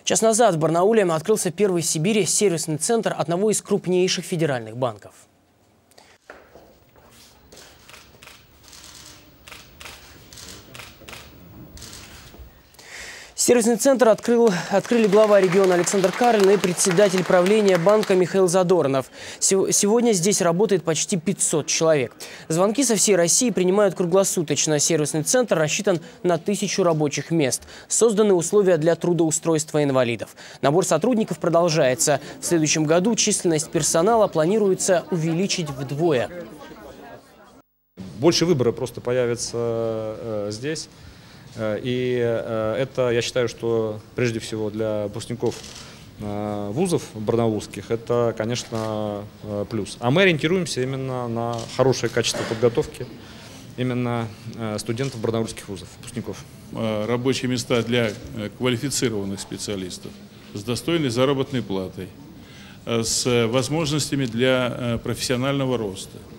Час назад в Барнауле открылся первый в Сибири сервисный центр одного из крупнейших федеральных банков. Сервисный центр открыли глава региона Александр Карлин и председатель правления банка Михаил Задорнов. Сегодня здесь работает почти 500 человек. Звонки со всей России принимают круглосуточно. Сервисный центр рассчитан на 1000 рабочих мест. Созданы условия для трудоустройства инвалидов. Набор сотрудников продолжается. В следующем году численность персонала планируется увеличить вдвое. Больше выбора просто появится здесь. И это, я считаю, что прежде всего для выпускников вузов барнаульских это, конечно, плюс. А мы ориентируемся именно на хорошее качество подготовки именно студентов барнаульских вузов, выпускников. Рабочие места для квалифицированных специалистов с достойной заработной платой, с возможностями для профессионального роста.